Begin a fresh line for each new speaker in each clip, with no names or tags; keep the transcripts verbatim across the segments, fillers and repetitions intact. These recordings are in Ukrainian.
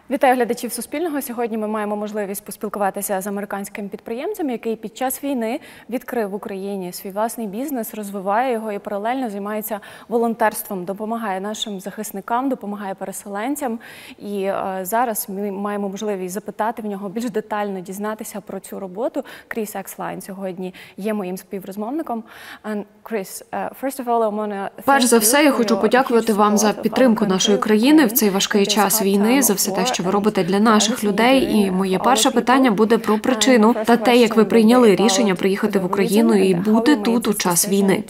Вітаю глядачів Суспільного. Сьогодні ми маємо можливість поспілкуватися з американським підприємцем, який під час війни відкрив в Україні свій власний бізнес, розвиває його і паралельно займається волонтерством, допомагає нашим захисникам, допомагає переселенцям. І е, зараз ми маємо можливість запитати в нього більш детально, дізнатися про цю роботу. Кріс Екслайн сьогодні є моїм співрозмовником. And Chris, uh, first of all, I wanna
Перш за все, я хочу подякувати вам за підтримку нашої країни в цей важкий час війни, за все те, що ви робите для наших людей. І моє перше питання буде про причину та те, як ви прийняли рішення приїхати в Україну і бути тут у час війни.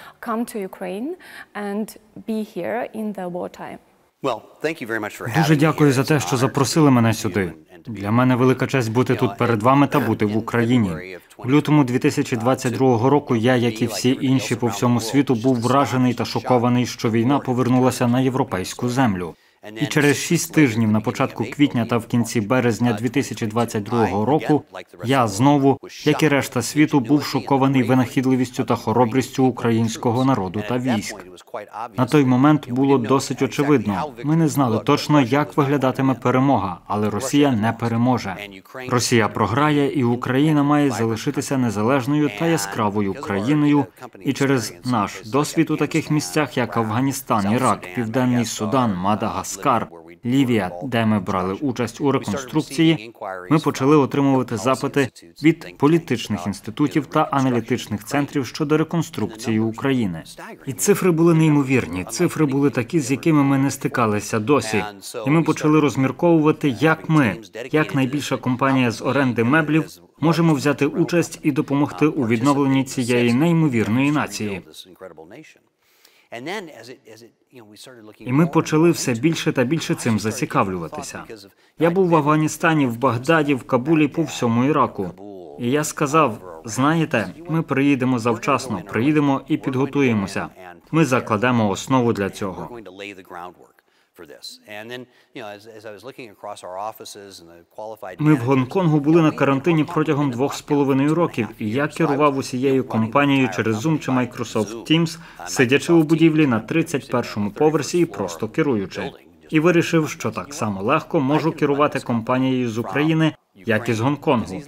Дуже дякую за те, що запросили мене сюди. Для мене велика честь бути тут перед вами та бути в Україні. В лютому дві тисячі двадцять другого року я, як і всі інші по всьому світу, був вражений та шокований, що війна повернулася на європейську землю. І через шість тижнів на початку квітня та в кінці березня дві тисячі двадцять другого року я знову, як і решта світу, був шокований винахідливістю та хоробрістю українського народу та військ. На той момент було досить очевидно. Ми не знали точно, як виглядатиме перемога, але Росія не переможе. Росія програє, і Україна має залишитися незалежною та яскравою країною. І через наш досвід у таких місцях, як Афганістан, Ірак, Південний Судан, Мадагаскар, Лівія, де ми брали участь у реконструкції, ми почали отримувати запити від політичних інститутів та аналітичних центрів щодо реконструкції України. І цифри були неймовірні. Цифри були такі, з якими ми не стикалися досі. І ми почали розмірковувати, як ми, як найбільша компанія з оренди меблів, можемо взяти участь і допомогти у відновленні цієї неймовірної нації. І ми почали все більше та більше цим зацікавлюватися. Я був в Афганістані, в Багдаді, в Кабулі, по всьому Іраку. І я сказав, знаєте, ми приїдемо завчасно, приїдемо і підготуємося. Ми закладемо основу для цього. Ми в Гонконгу були на карантині протягом двох з половиною років, і я керував усією компанією через Zoom чи Microsoft Teams, сидячи у будівлі на тридцять першому поверсі і просто керуючи. І вирішив, що так само легко можу керувати компанією з України, як і з Гонконгу.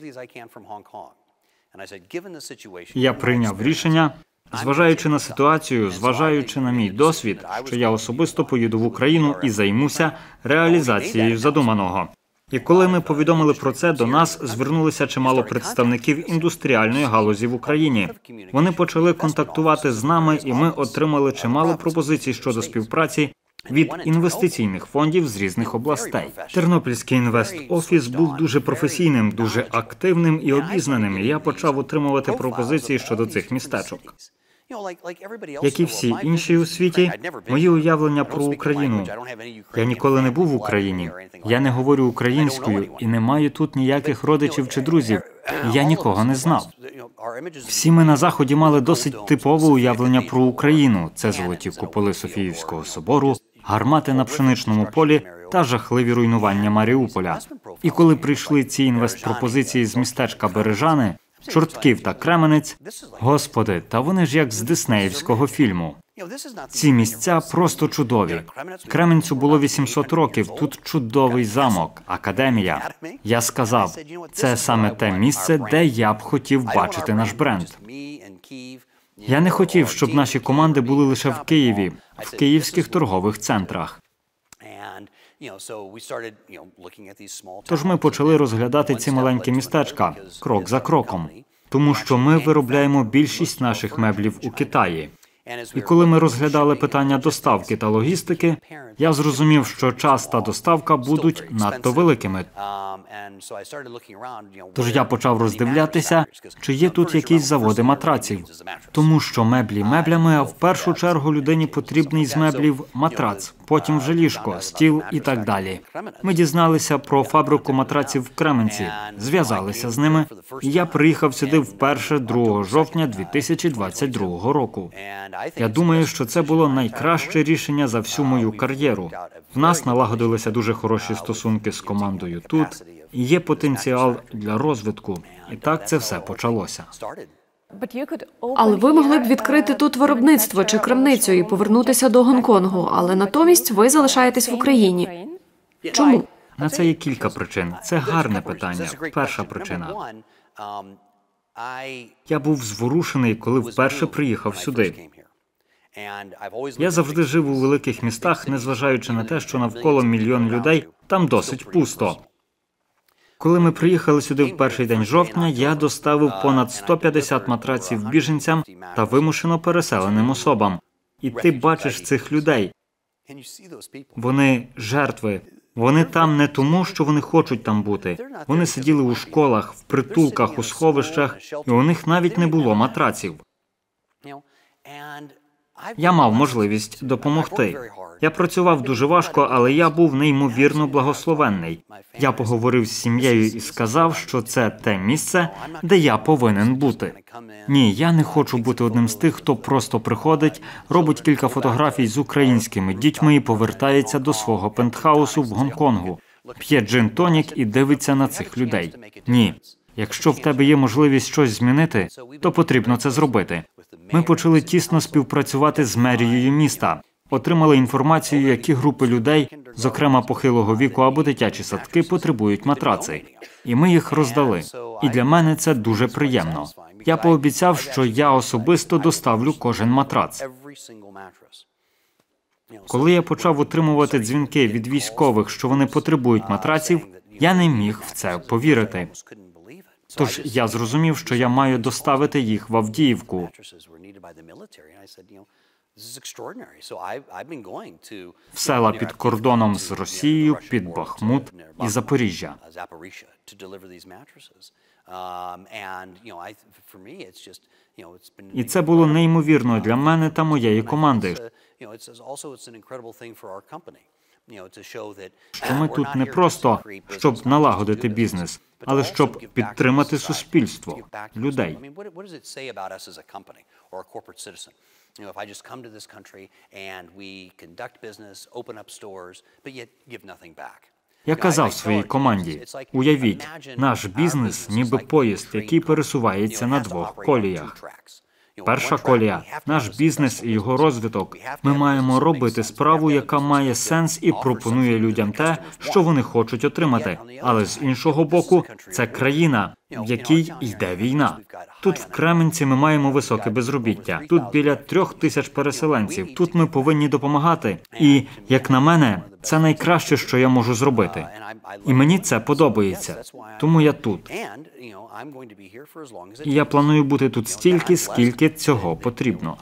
Я прийняв рішення, зважаючи на ситуацію, зважаючи на мій досвід, що я особисто поїду в Україну і займуся реалізацією задуманого. І коли ми повідомили про це, до нас звернулися чимало представників індустріальної галузі в Україні. Вони почали контактувати з нами, і ми отримали чимало пропозицій щодо співпраці від інвестиційних фондів з різних областей. Тернопільський інвест-офіс був дуже професійним, дуже активним і обізнаним, і я почав отримувати пропозиції щодо цих містечок. Як і всі інші у світі, мої уявлення про Україну. Я ніколи не був в Україні. Я не говорю українською і не маю тут ніяких родичів чи друзів. Я нікого не знав. Всі ми на Заході мали досить типове уявлення про Україну. Це золоті куполи Софіївського собору, гармати на пшеничному полі та жахливі руйнування Маріуполя. І коли прийшли ці інвестпропозиції з містечка Бережани, Чортків та Кременець, господи, та вони ж як з диснеївського фільму. Ці місця просто чудові. Кременцю було вісімсот років, тут чудовий замок, академія. Я сказав, це саме те місце, де я б хотів бачити наш бренд. Я не хотів, щоб наші команди були лише в Києві, в київських торгових центрах. Тож ми почали розглядати ці маленькі містечка, крок за кроком, тому що ми виробляємо більшість наших меблів у Китаї. І коли ми розглядали питання доставки та логістики, я зрозумів, що час та доставка будуть надто великими. Тож я почав роздивлятися, чи є тут якісь заводи матраців. Тому що меблі меблями, а в першу чергу людині потрібний з меблів матрац, потім вже ліжко, стіл і так далі. Ми дізналися про фабрику матраців в Кременці, зв'язалися з ними, і я приїхав сюди вперше другого жовтня дві тисячі двадцять другого року. Я думаю, що це було найкраще рішення за всю мою кар'єру. В нас налагодилися дуже хороші стосунки з командою тут, і є потенціал для розвитку. І так це все почалося.
Але ви могли б відкрити тут виробництво чи крамницю і повернутися до Гонконгу, але натомість ви залишаєтесь в Україні. Чому?
На це є кілька причин. Це гарне питання. Перша причина. Я був зворушений, коли вперше приїхав сюди. Я завжди жив у великих містах, незважаючи на те, що навколо мільйон людей, там досить пусто. Коли ми приїхали сюди в перший день жовтня, я доставив понад сто п'ятдесят матраців біженцям та вимушено переселеним особам. І ти бачиш цих людей. Вони жертви. Вони там не тому, що вони хочуть там бути. Вони сиділи у школах, в притулках, у сховищах, і у них навіть не було матраців. Я мав можливість допомогти. Я працював дуже важко, але я був неймовірно благословенний. Я поговорив з сім'єю і сказав, що це те місце, де я повинен бути. Ні, я не хочу бути одним з тих, хто просто приходить, робить кілька фотографій з українськими дітьми і повертається до свого пентхаусу в Гонконгу, п'є джин-тонік і дивиться на цих людей. Ні. Якщо в тебе є можливість щось змінити, то потрібно це зробити. Ми почали тісно співпрацювати з мерією міста. Отримали інформацію, які групи людей, зокрема похилого віку або дитячі садки, потребують матраци. І ми їх роздали. І для мене це дуже приємно. Я пообіцяв, що я особисто доставлю кожен матрац. Коли я почав отримувати дзвінки від військових, що вони потребують матраців, я не міг в це повірити. Тож я зрозумів, що я маю доставити їх в Авдіївку. В села під кордоном з Росією, під Бахмут і Запоріжжя. І це було неймовірно для мене та моєї команди. Що ми тут не просто, щоб налагодити бізнес, але щоб підтримати суспільство, людей. Я казав своїй команді, уявіть, наш бізнес ніби поїзд, який пересувається на двох коліях. Перша колія – наш бізнес і його розвиток. Ми маємо робити справу, яка має сенс і пропонує людям те, що вони хочуть отримати. Але з іншого боку, це країна, в якій йде війна. Тут в Кременці ми маємо високе безробіття. Тут біля трьох тисяч переселенців. Тут ми повинні допомагати. І, як на мене, це найкраще, що я можу зробити. І мені це подобається. Тому я тут. І я планую бути тут стільки, скільки цього потрібно.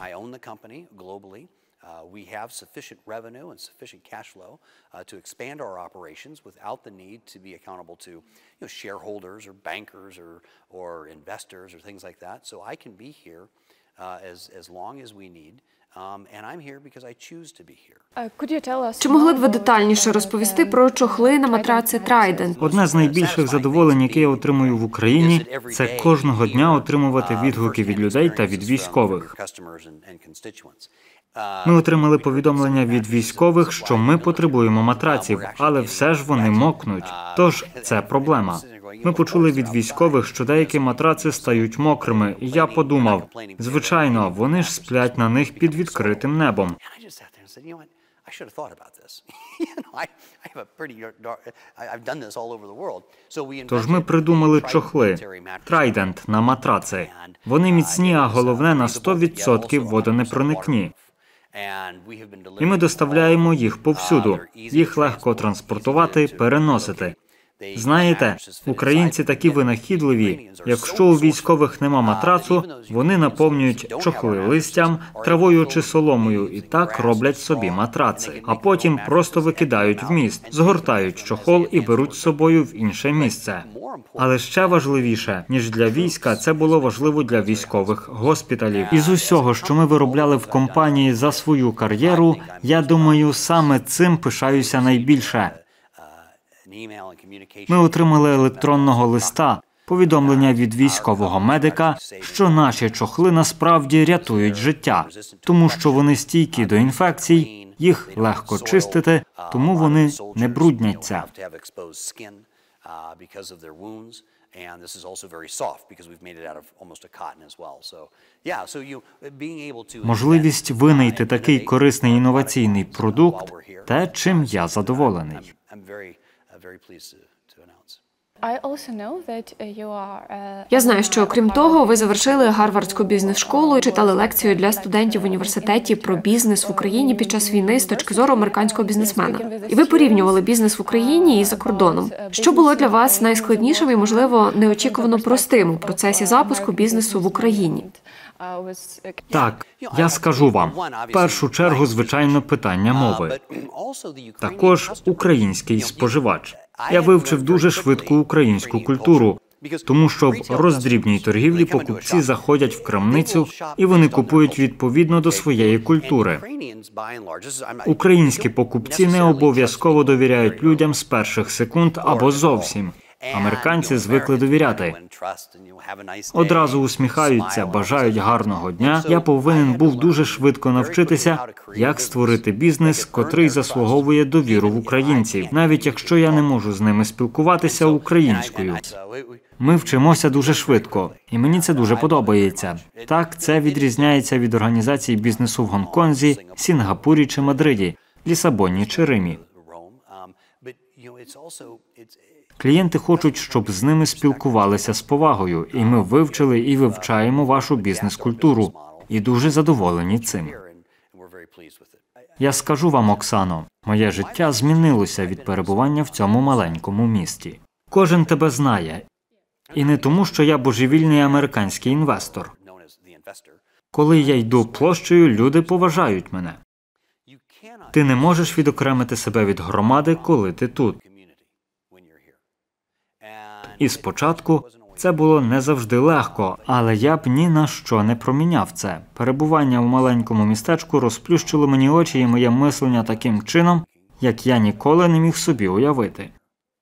We have sufficient revenue and sufficient cash flow uh, to expand our operations without the need to be accountable to, you know, shareholders or bankers or or investors or things like that. So I can be here uh, as as long as we need. Um, and I'm here because I choose to be here.
Чи могли б ви детальніше розповісти про чохли на матраци Trident?
Одне з найбільших задоволень, яке я отримую в Україні, це кожного дня отримувати відгуки від людей та від військових. Ми отримали повідомлення від військових, що ми потребуємо матраців, але все ж вони мокнуть. Тож це проблема. Ми почули від військових, що деякі матраци стають мокрими, і я подумав, звичайно, вони ж сплять на них під відкритим небом. Тож ми придумали чохли Trident на матраци. Вони міцні, а головне, на сто відсотків водонепроникні. І ми доставляємо їх повсюду. Їх легко транспортувати, переносити. Знаєте, українці такі винахідливі. Якщо у військових нема матрацу, вони наповнюють чохли листям, травою чи соломою і так роблять собі матраци. А потім просто викидають в міст, згортають чохол і беруть з собою в інше місце. Але ще важливіше, ніж для війська, це було важливо для військових госпіталів. Із усього, що ми виробляли в компанії за свою кар'єру, я думаю, саме цим пишаюся найбільше. Ми отримали електронного листа, повідомлення від військового медика, що наші чохли насправді рятують життя, тому що вони стійкі до інфекцій, їх легко чистити, тому вони не брудняться. Можливість винайти такий корисний інноваційний продукт – те, чим я задоволений.
Я знаю, що крім того, ви завершили Гарвардську бізнес-школу і читали лекцію для студентів в університеті про бізнес в Україні під час війни з точки зору американського бізнесмена. І ви порівнювали бізнес в Україні і за кордоном. Що було для вас найскладнішим і, можливо, неочікувано простим у процесі запуску бізнесу в Україні?
Так, я скажу вам. В першу чергу, звичайно, питання мови. Також український споживач. Я вивчив дуже швидко українську культуру, тому що в роздрібній торгівлі покупці заходять в крамницю і вони купують відповідно до своєї культури. Українські покупці не обов'язково довіряють людям з перших секунд або зовсім. Американці звикли довіряти. Одразу усміхаються, бажають гарного дня. Я повинен був дуже швидко навчитися, як створити бізнес, котрий заслуговує довіру в українців, навіть якщо я не можу з ними спілкуватися українською. Ми вчимося дуже швидко, і мені це дуже подобається. Так, це відрізняється від організацій бізнесу в Гонконзі, Сінгапурі чи Мадриді, Лісабоні чи Римі. Клієнти хочуть, щоб з ними спілкувалися з повагою, і ми вивчили і вивчаємо вашу бізнес-культуру, і дуже задоволені цим. Я скажу вам, Оксано, моє життя змінилося від перебування в цьому маленькому місті. Кожен тебе знає, і не тому, що я божевільний американський інвестор. Коли я йду площею, люди поважають мене. Ти не можеш відокремити себе від громади, коли ти тут. І спочатку це було не завжди легко, але я б ні на що не проміняв це. Перебування в маленькому містечку розплющило мені очі і моє мислення таким чином, як я ніколи не міг собі уявити.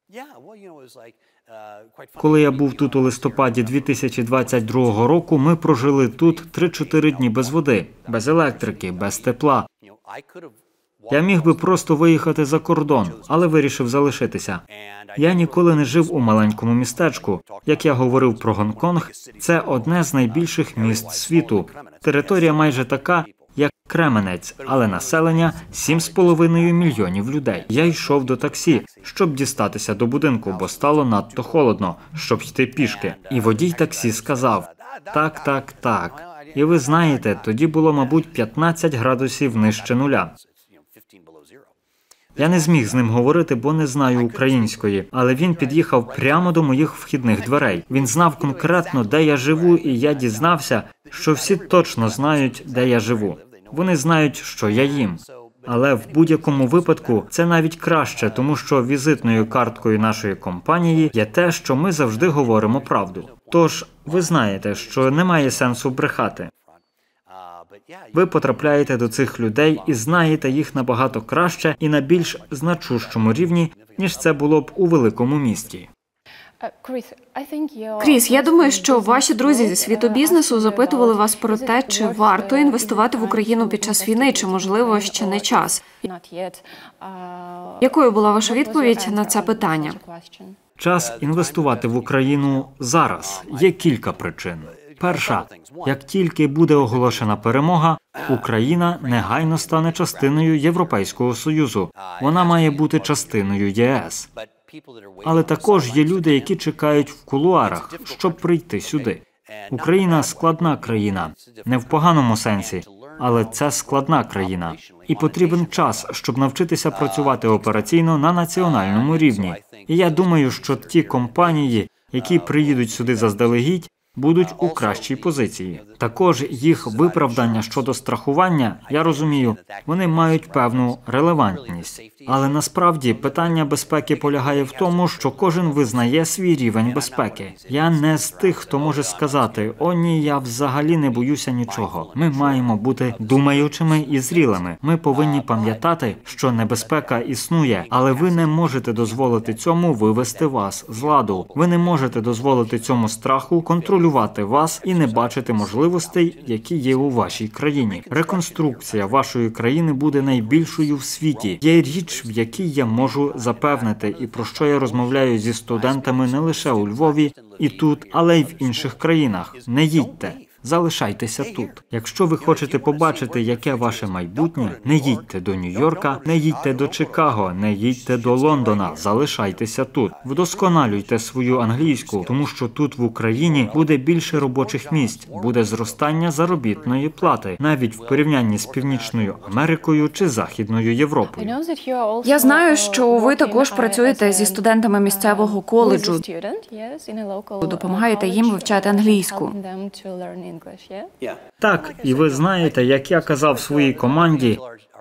Коли я був тут у листопаді дві тисячі двадцять другого року, ми прожили тут три-чотири дні без води, без електрики, без тепла. Я міг би просто виїхати за кордон, але вирішив залишитися. Я ніколи не жив у маленькому містечку. Як я говорив про Гонконг, це одне з найбільших міст світу. Територія майже така, як Кременець, але населення сім з половиною мільйонів людей. Я йшов до таксі, щоб дістатися до будинку, бо стало надто холодно, щоб йти пішки. І водій таксі сказав: «Так, так, так». І ви знаєте, тоді було, мабуть, п'ятнадцять градусів нижче нуля. Я не зміг з ним говорити, бо не знаю української, але він під'їхав прямо до моїх вхідних дверей. Він знав конкретно, де я живу, і я дізнався, що всі точно знають, де я живу. Вони знають, що я їм. Але в будь-якому випадку це навіть краще, тому що візитною карткою нашої компанії є те, що ми завжди говоримо правду. Тож, ви знаєте, що немає сенсу брехати. Ви потрапляєте до цих людей і знаєте їх набагато краще і на більш значущому рівні, ніж це було б у великому місті.
Кріс, я думаю, що ваші друзі зі світу бізнесу запитували вас про те, чи варто інвестувати в Україну під час війни, чи, можливо, ще не час. Якою була ваша відповідь на це питання?
Час інвестувати в Україну зараз. Є кілька причин. Перша, як тільки буде оголошена перемога, Україна негайно стане частиною Європейського Союзу. Вона має бути частиною ЄС. Але також є люди, які чекають в кулуарах, щоб прийти сюди. Україна – складна країна. Не в поганому сенсі, але це складна країна. І потрібен час, щоб навчитися працювати операційно на національному рівні. І я думаю, що ті компанії, які приїдуть сюди заздалегідь, будуть у кращій позиції. Також їх виправдання щодо страхування, я розумію, вони мають певну релевантність. Але насправді питання безпеки полягає в тому, що кожен визнає свій рівень безпеки. Я не з тих, хто може сказати: «О ні, я взагалі не боюся нічого». Ми маємо бути думаючими і зрілими. Ми повинні пам'ятати, що небезпека існує, але ви не можете дозволити цьому вивести вас з ладу. Ви не можете дозволити цьому страху контролювати вас і не бачити можливостей, які є у вашій країні. Реконструкція вашої країни буде найбільшою в світі. Є річ, в якій я можу запевнити, і про що я розмовляю зі студентами не лише у Львові і тут, але й в інших країнах. Не їдьте. залишайтеся тут. Якщо ви хочете побачити, яке ваше майбутнє, не їдьте до Нью-Йорка, не їдьте до Чикаго, не їдьте до Лондона, залишайтеся тут. Вдосконалюйте свою англійську, тому що тут в Україні буде більше робочих місць, буде зростання заробітної плати, навіть в порівнянні з Північною Америкою чи Західною Європою.
Я знаю, що ви також працюєте зі студентами місцевого коледжу, допомагаєте їм вивчати англійську.
Так, і ви знаєте, як я казав своїй команді,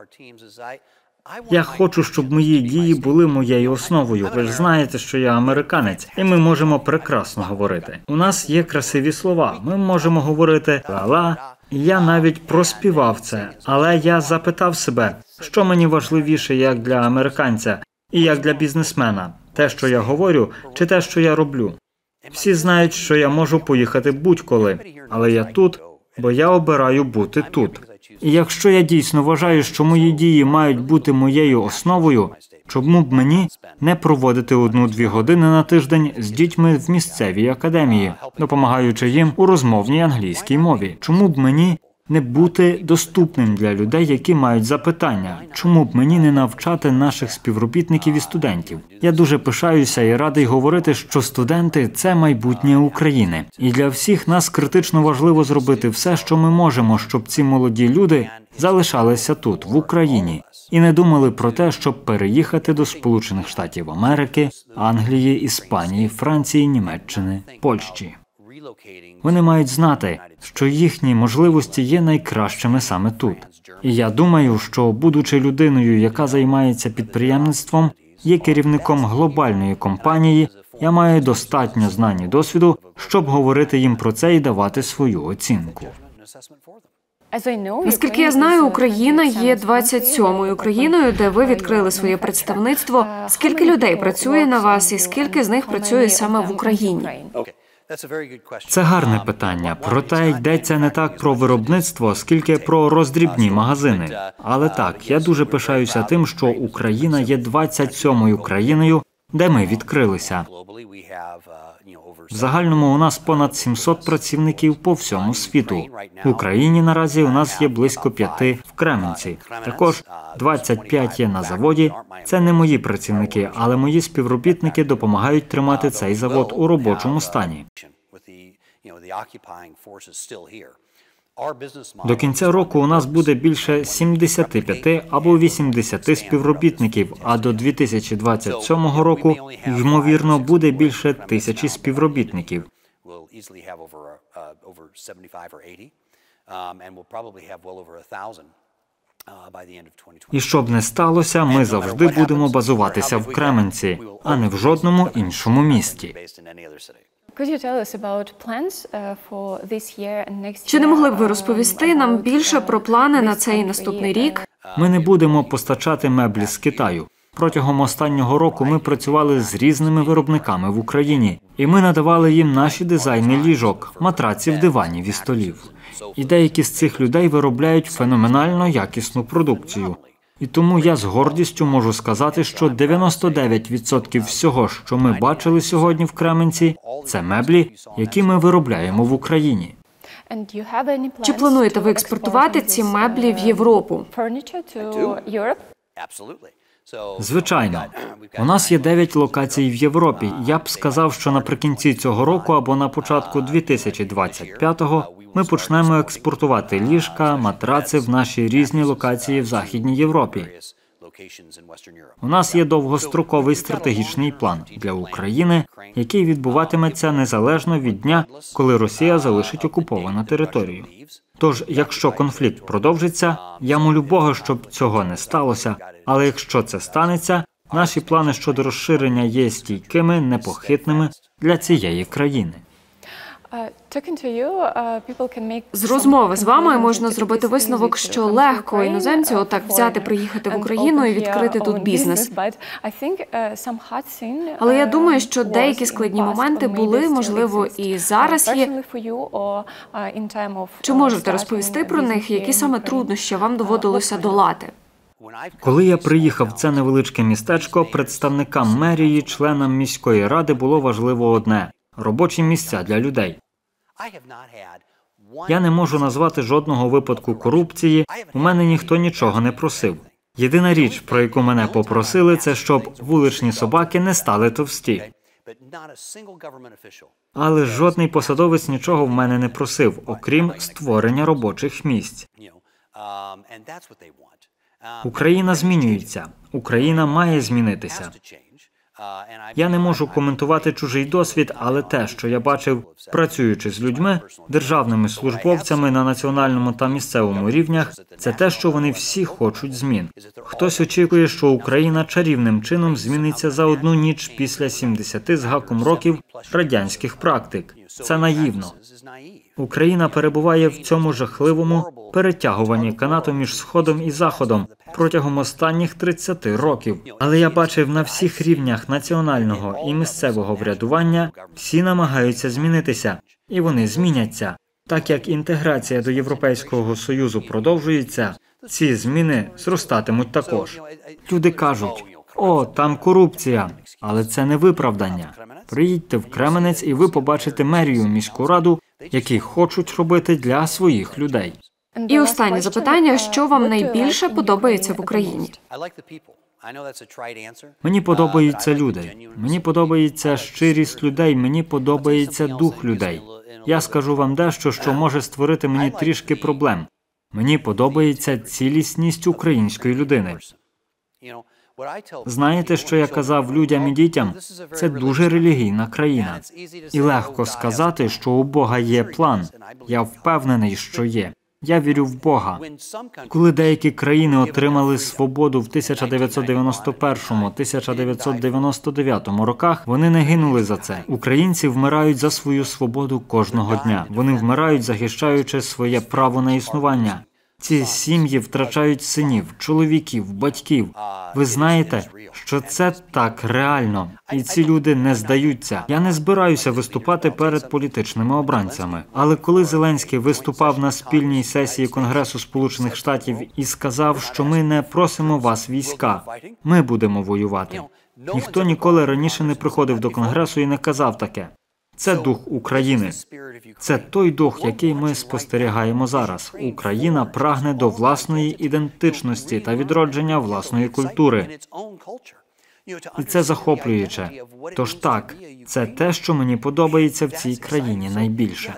я хочу, щоб мої дії були моєю основою. Ви ж знаєте, що я американець, і ми можемо прекрасно говорити. У нас є красиві слова, ми можемо говорити «ла-ла». Я навіть проспівав це, але я запитав себе, що мені важливіше як для американця і як для бізнесмена. Те, що я говорю, чи те, що я роблю. Всі знають, що я можу поїхати будь-коли, але я тут, бо я обираю бути тут. І якщо я дійсно вважаю, що мої дії мають бути моєю основою, чому б мені не проводити одну-дві години на тиждень з дітьми в місцевій академії, допомагаючи їм у розмовній англійській мові? Чому б мені не бути доступним для людей, які мають запитання? Чому б мені не навчати наших співробітників і студентів? Я дуже пишаюся і радий говорити, що студенти – це майбутнє України. І для всіх нас критично важливо зробити все, що ми можемо, щоб ці молоді люди залишалися тут, в Україні, і не думали про те, щоб переїхати до Сполучених Штатів Америки, Англії, Іспанії, Франції, Німеччини, Польщі. Вони мають знати, що їхні можливості є найкращими саме тут. І я думаю, що, будучи людиною, яка займається підприємництвом, є керівником глобальної компанії, я маю достатньо знань і досвіду, щоб говорити їм про це і давати свою оцінку.
Наскільки я знаю, Україна є двадцять сьомою країною, де ви відкрили своє представництво. Скільки людей працює на вас і скільки з них працює саме в Україні?
Це гарне питання, проте йдеться не так про виробництво, скільки про роздрібні магазини. Але так, я дуже пишаюся тим, що Україна є двадцять сьомою країною, де ми відкрилися. В загальному у нас понад сімсот працівників по всьому світу. В Україні наразі у нас є близько п'яти в Кременці. Також двадцять п'ять є на заводі. Це не мої працівники, але мої співробітники допомагають тримати цей завод у робочому стані. До кінця року у нас буде більше сімдесят п'ять або вісімдесят співробітників, а до дві тисячі двадцять сьомого року, ймовірно, буде більше тисячі співробітників. І щоб не сталося, ми завжди будемо базуватися в Кременці, а не в жодному іншому місті.
Чи не могли б ви розповісти нам більше про плани на цей наступний рік?
Ми не будемо постачати меблі з Китаю. Протягом останнього року ми працювали з різними виробниками в Україні, і ми надавали їм наші дизайни ліжок, матраців, диванів і столів. І деякі з цих людей виробляють феноменально якісну продукцію. І тому я з гордістю можу сказати, що дев'яносто дев'ять відсотків всього, що ми бачили сьогодні в Кременці, це меблі, які ми виробляємо в Україні.
Чи плануєте ви експортувати ці меблі в Європу?
Звичайно. У нас є дев'ять локацій в Європі. Я б сказав, що наприкінці цього року або на початку дві тисячі двадцять п'ятого ми почнемо експортувати ліжка, матраци в наші різні локації в Західній Європі. У нас є довгостроковий стратегічний план для України, який відбуватиметься незалежно від дня, коли Росія залишить окуповану територію. Тож, якщо конфлікт продовжиться, я молю Бога, щоб цього не сталося, але якщо це станеться, наші плани щодо розширення є стійкими, непохитними для цієї країни.
З розмови з вами можна зробити висновок, що легко іноземцю отак взяти, приїхати в Україну і відкрити тут бізнес. Але я думаю, що деякі складні моменти були, можливо, і зараз є. Чи можете розповісти про них, які саме труднощі вам доводилося долати?
Коли я приїхав в це невеличке містечко, представникам мерії, членам міської ради було важливо одне – робочі місця для людей. Я не можу назвати жодного випадку корупції, у мене ніхто нічого не просив. Єдина річ, про яку мене попросили, це щоб вуличні собаки не стали товсті. Але жодний посадовець нічого в мене не просив, окрім створення робочих місць. Україна змінюється. Україна має змінитися. Я не можу коментувати чужий досвід, але те, що я бачив, працюючи з людьми, державними службовцями на національному та місцевому рівнях, це те, що вони всі хочуть змін. Хтось очікує, що Україна чарівним чином зміниться за одну ніч після сімдесяти з гаком років радянських практик. Це наївно. Україна перебуває в цьому жахливому перетягуванні канату між Сходом і Заходом протягом останніх тридцяти років. Але я бачив на всіх рівнях національного і місцевого врядування, всі намагаються змінитися. І вони зміняться. Так як інтеграція до Європейського Союзу продовжується, ці зміни зростатимуть також. Люди кажуть: «О, там корупція», але це не виправдання. Приїдьте в Кременець і ви побачите мерію, міську раду, які хочуть робити для своїх людей.
І останнє запитання, що вам найбільше подобається в Україні?
Мені подобаються люди. Мені подобається щирість людей, мені подобається дух людей. Я скажу вам дещо, що може створити мені трішки проблем. Мені подобається цілісність української людини. Знаєте, що я казав людям і дітям? Це дуже релігійна країна. І легко сказати, що у Бога є план. Я впевнений, що є. Я вірю в Бога. Коли деякі країни отримали свободу в тисяча дев'ятсот дев'яносто першому - тисяча дев'ятсот дев'яносто дев'ятому роках, вони не гинули за це. Українці вмирають за свою свободу кожного дня. Вони вмирають, захищаючи своє право на існування. Ці сім'ї втрачають синів, чоловіків, батьків. Ви знаєте, що це так реально. І ці люди не здаються. Я не збираюся виступати перед політичними обранцями. Але коли Зеленський виступав на спільній сесії Конгресу Сполучених Штатів і сказав, що ми не просимо вас війська, ми будемо воювати. Ніхто ніколи раніше не приходив до Конгресу і не казав таке. Це дух України. Це той дух, який ми спостерігаємо зараз. Україна прагне до власної ідентичності та відродження власної культури. І це захоплююче. Тож так, це те, що мені подобається в цій країні найбільше.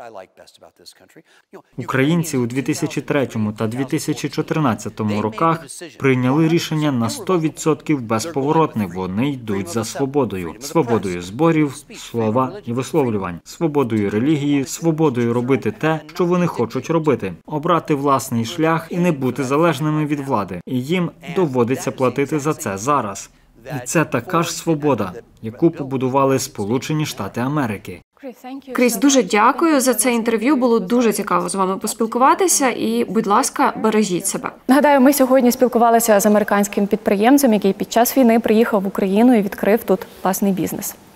Українці у дві тисячі третьому та дві тисячі чотирнадцятому роках прийняли рішення на сто відсотків безповоротне. Вони йдуть за свободою. Свободою зборів, слова і висловлювань. Свободою релігії, свободою робити те, що вони хочуть робити. Обрати власний шлях і не бути залежними від влади. І їм доводиться платити за це зараз. І це така ж свобода, яку побудували Сполучені Штати Америки.
Кріс, дуже дякую за це інтерв'ю. Було дуже цікаво з вами поспілкуватися. І, будь ласка, бережіть себе.
Нагадаю, ми сьогодні спілкувалися з американським підприємцем, який під час війни приїхав в Україну і відкрив тут власний бізнес.